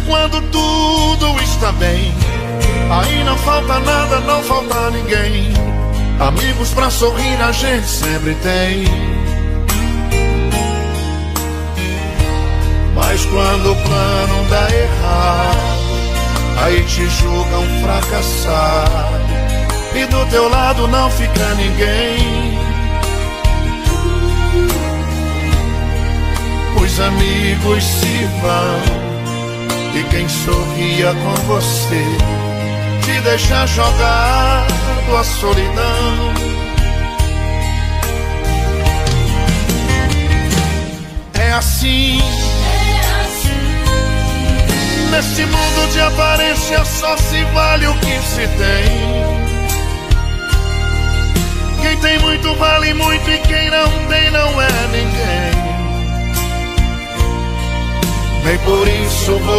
quando tudo está bem, aí não falta nada, não falta ninguém. Amigos pra sorrir a gente sempre tem. Mas quando o plano dá errado, aí te julgam fracassado, e do teu lado não fica ninguém. Os amigos se vão, e quem sorria com você te deixa jogado à solidão. É assim, nesse mundo de aparência só se vale o que se tem. Quem tem muito vale muito, e quem não tem não é ninguém. Nem por isso